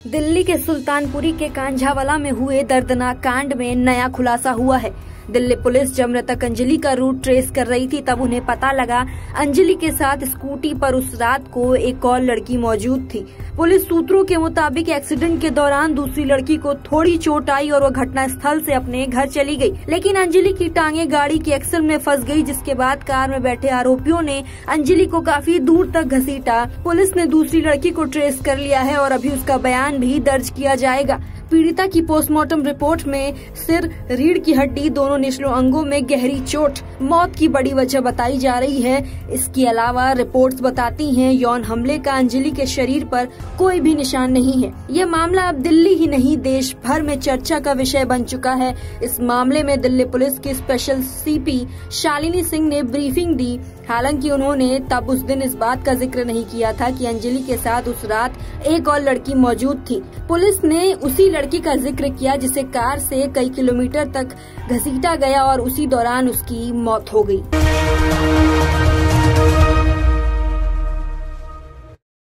दिल्ली के सुल्तानपुरी के कांझावाला में हुए दर्दनाक कांड में नया खुलासा हुआ है। दिल्ली पुलिस जब मृतक अंजलि का रूट ट्रेस कर रही थी तब उन्हें पता लगा अंजलि के साथ स्कूटी पर उस रात को एक और लड़की मौजूद थी। पुलिस सूत्रों के मुताबिक एक्सीडेंट के दौरान दूसरी लड़की को थोड़ी चोट आई और वो घटना स्थल से अपने घर चली गई, लेकिन अंजलि की टांगे गाड़ी की एक्सल में फंस गई, जिसके बाद कार में बैठे आरोपियों ने अंजलि को काफी दूर तक घसीटा। पुलिस ने दूसरी लड़की को ट्रेस कर लिया है और अभी उसका बयान भी दर्ज किया जाएगा। पीड़िता की पोस्टमार्टम रिपोर्ट में सिर, रीढ़ की हड्डी, दोनों निचले अंगों में गहरी चोट मौत की बड़ी वजह बताई जा रही है। इसके अलावा रिपोर्ट्स बताती हैं यौन हमले का अंजलि के शरीर पर कोई भी निशान नहीं है। ये मामला अब दिल्ली ही नहीं देश भर में चर्चा का विषय बन चुका है। इस मामले में दिल्ली पुलिस की स्पेशल सीपी शालिनी सिंह ने ब्रीफिंग दी। हालांकि उन्होंने तब उस दिन इस बात का जिक्र नहीं किया था कि अंजलि के साथ उस रात एक और लड़की मौजूद थी। पुलिस ने उसी लड़की का जिक्र किया जिसे कार से कई किलोमीटर तक घसीटा गया और उसी दौरान उसकी मौत हो गई।